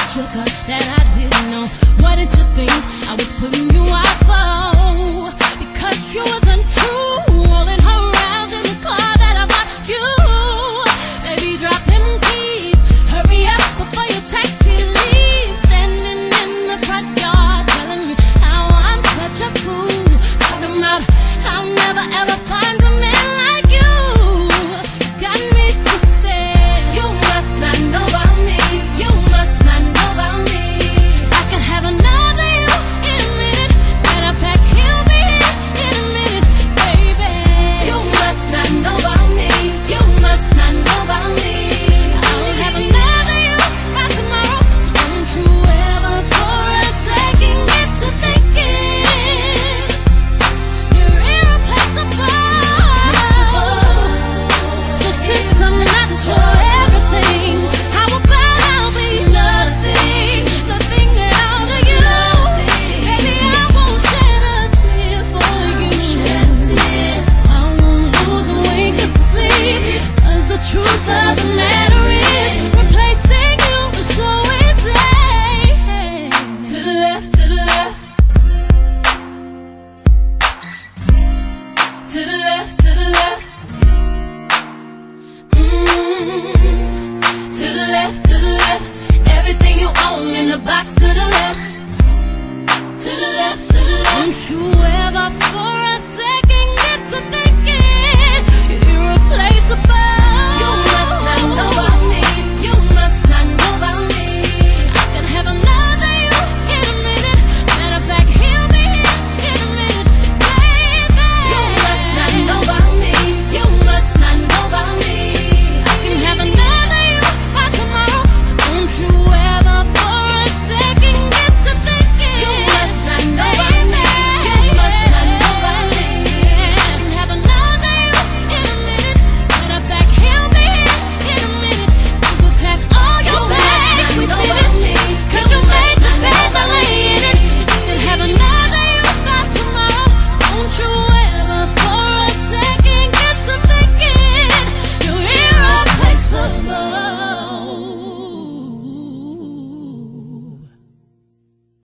what you thought that I didn't know? What did you think I was putting you out for? Because you wasn't true, rolling her around in the car that I bought you. Baby, drop them keys, hurry up before your taxi leaves. Standing in the front yard, telling me how I'm such a fool. Talking about I'll never ever find a man like you. Got me twisted. You must not know about me. You must not know about me. I can have another you in a minute. Matter of fact, he'll be here in a minute, baby. You must not know about me. You must not know about me. I'll have another you by tomorrow. So don't you ever for a second get to thinking you're irreplaceable. So since I'm not your everything, how about I'll be nothing, nothing at all to you? Baby, I won't shed a tear for you. I won't lose a wink of sleep, 'cause the truth of the matter is replacing you is so easy. To the left, to the left, to the left, to the left. To the left, to the left. Everything you own in the box to the left. To the left, to the left. Don't you ever for a second get to thinking you're irreplaceable.